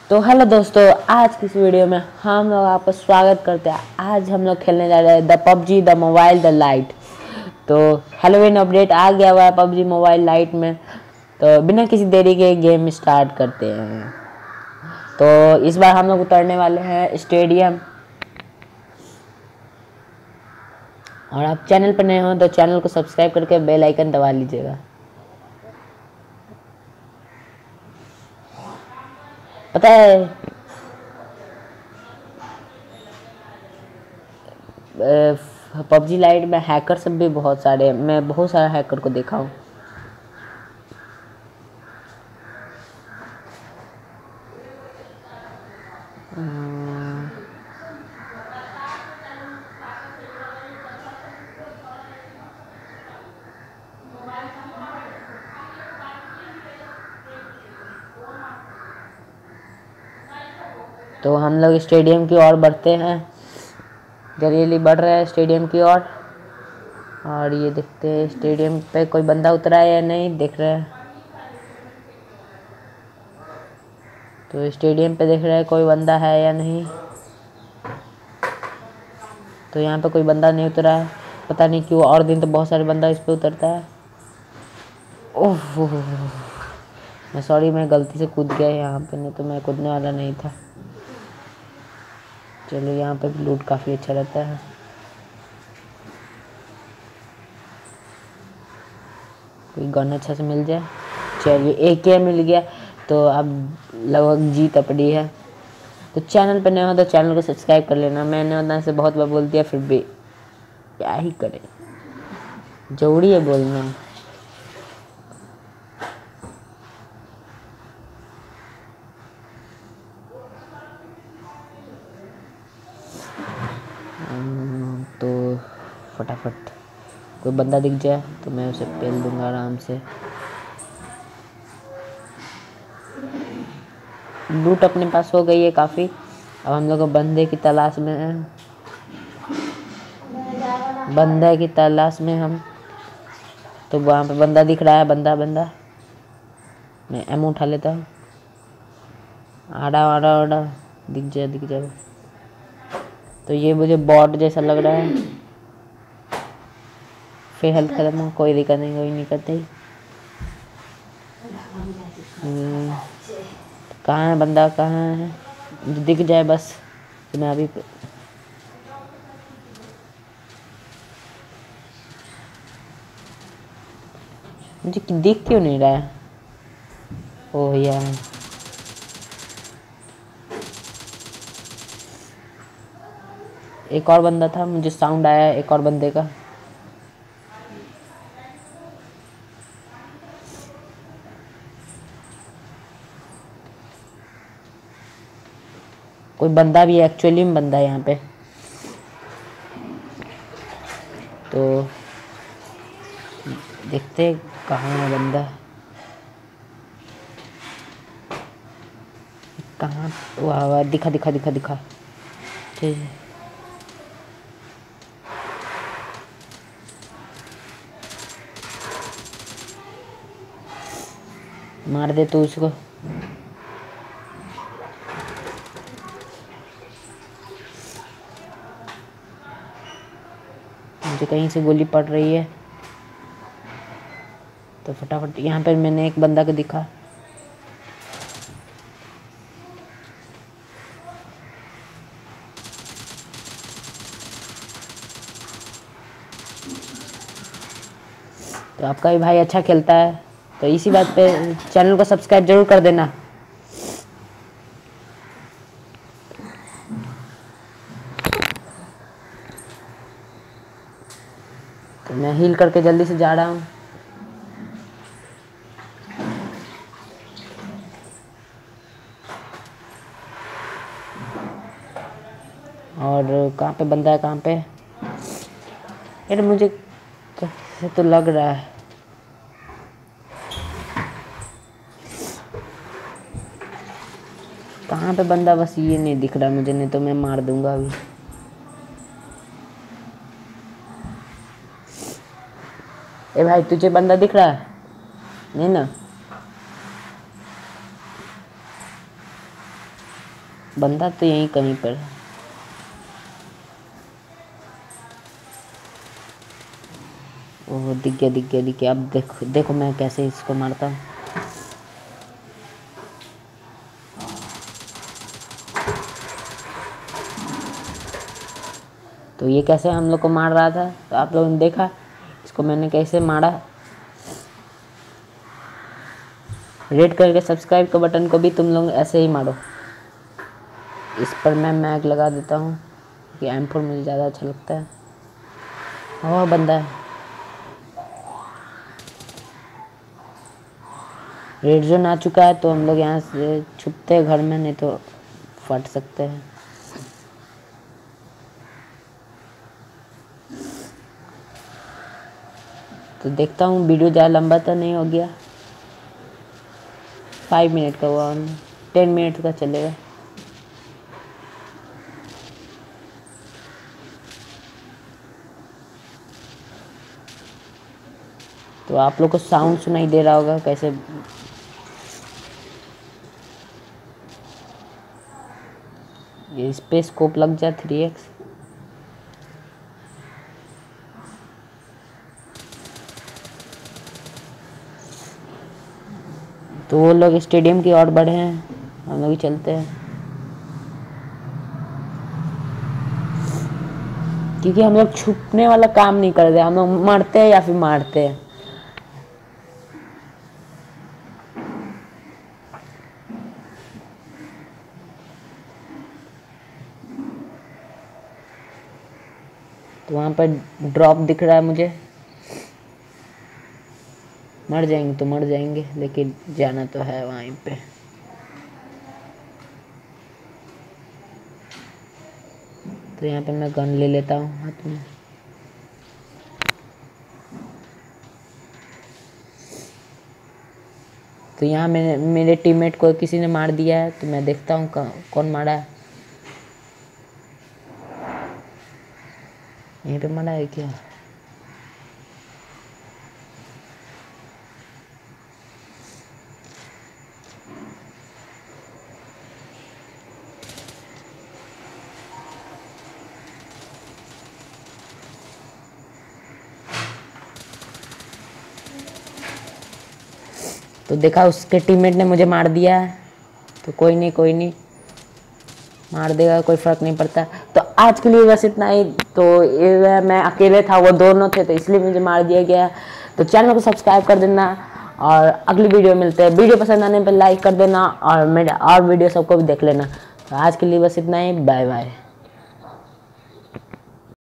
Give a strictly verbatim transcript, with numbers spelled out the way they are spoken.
तो हेलो दोस्तों, आज की इस वीडियो में हम लोग आपका स्वागत करते हैं। आज हम लोग खेलने जा रहे हैं the PUBG the Mobile the Lite. तो हैलोवीन अपडेट आ गया हुआ है पबजी मोबाइल लाइट में। तो बिना किसी देरी के गेम स्टार्ट करते हैं। तो इस बार हम लोग उतरने वाले हैं स्टेडियम। और आप चैनल पर नए हो तो चैनल को सब्सक्राइब करके बेल आइकन दबा लीजिएगा। पता है पबजी लाइट में हैकर सब भी बहुत सारे हैं। मैं बहुत सारे हैकर को देखा हूँ। तो हम लोग स्टेडियम की ओर बढ़ते हैं। जल्दी बढ़ रहे हैं स्टेडियम की ओर। और ये देखते हैं स्टेडियम पे कोई बंदा उतरा है या नहीं, देख रहे हैं। तो स्टेडियम पे देख रहे हैं कोई बंदा है या नहीं। तो यहाँ पे कोई बंदा नहीं उतरा है, पता नहीं क्यों। और दिन तो बहुत सारे बंदा इस पे उतरता है। ओह मैं सॉरी, मैं गलती से कूद गया यहाँ पे, नहीं तो मैं कूदने वाला नहीं था। चलो, यहाँ पे भी लूट काफ़ी अच्छा रहता है। कोई गन अच्छा से मिल जाए। चलिए, एक के मिल गया तो अब लगभग जीत अपनी है। तो चैनल पर नए हो तो चैनल को सब्सक्राइब कर लेना। मैंने उतना से बहुत बार बोल दिया, फिर भी क्या ही करें, जरूरी है बोलना। तो फटाफट कोई बंदा दिख जाए तो मैं उसे पेल दूंगा आराम से। लूट अपने पास हो गई है काफ़ी। अब हम लोग बंदे की तलाश में हैं। बंदे की तलाश में हम। तो वहाँ पे बंदा दिख रहा है। बंदा बंदा मैं एम उठा लेता हूँ। आड़ा आड़ा आड़ा दिख जाए दिख जाए। तो ये मुझे बॉट जैसा लग रहा है। फिर हेल्थ खत्म हो, कोई दिक्कत नहीं, कोई नहीं करते ही। कहाँ है बंदा, कहाँ है? दिख जाए बस तो मैं अभी। मुझे दिख क्यों नहीं रहा है? ओह यार, एक और बंदा था, मुझे साउंड आया एक और बंदे का। कोई बंदा भी है, एक्चुअली में बंदा है यहाँ पे। तो देखते कहाँ है बंदा, कहाँ? वाह वाह, दिखा दिखा दिखा दिखा। ठीक है, मार दे तू उसको। मुझे कहीं से गोली पड़ रही है तो फटाफट। यहाँ पर मैंने एक बंदा को दिखा। तो आपका भी भाई अच्छा खेलता है, तो इसी बात पे चैनल को सब्सक्राइब जरूर कर देना। तो मैं हील करके जल्दी से जा रहा हूँ। और कहाँ पे बंदा है, कहाँ पे? यार मुझे कैसे तो लग रहा है। कहाँ पे बंदा, बस ये नहीं दिख रहा मुझे, नहीं तो मैं मार दूंगा अभी। ए भाई, तुझे बंदा दिख रहा है? नहीं ना? बंदा तो यहीं कहीं पर है। ओह दिख गया दिख गया दिख गया। अब देखो देखो मैं कैसे इसको मारता हूँ। तो ये कैसे हम लोग को मार रहा था, तो आप लोगों ने देखा इसको मैंने कैसे मारा। रेड करके सब्सक्राइब का बटन को भी तुम लोग ऐसे ही मारो। इस पर मैं मैग लगा देता हूँ कि एम फोर मुझे ज़्यादा अच्छा लगता है। और बंदा है। रेड जोन आ चुका है तो हम लोग यहाँ से छुपते हैं घर में, नहीं तो फट सकते हैं। तो देखता हूँ वीडियो ज़्यादा लंबा तो नहीं हो गया। फाइव मिनट का हुआ, टेन मिनट का चलेगा। तो आप लोग को साउंड सुनाई दे रहा होगा कैसे। ये इस पे स्कोप लग जाए थ्री एक्स। तो वो लोग स्टेडियम की ओर बढ़े हैं, हम लोग ही चलते हैं। क्योंकि हम लोग छुपने वाला काम नहीं कर रहे, हम लोग मरते हैं या फिर मारते हैं। तो वहाँ पर ड्रॉप दिख रहा है मुझे। मर जाएंगे तो मर जाएंगे, लेकिन जाना तो है वहीं पे। तो यहाँ पे मैं गन ले लेता हूँ हाथ में। तो यहाँ मैंने मेरे टीममेट को किसी ने मार दिया है, तो मैं देखता हूँ कौन मारा है। यहीं पे मारा है क्या? तो देखा उसके टीममेट ने मुझे मार दिया है। तो कोई नहीं कोई नहीं, मार देगा, कोई फ़र्क नहीं पड़ता। तो आज के लिए बस इतना ही। तो ये मैं अकेले था, वो दोनों थे, तो इसलिए मुझे मार दिया गया। तो चैनल को सब्सक्राइब कर देना और अगली वीडियो मिलते हैं। वीडियो पसंद आने पर लाइक कर देना और मेरे और वीडियो सबको भी देख लेना। तो आज के लिए बस इतना ही, बाय बाय।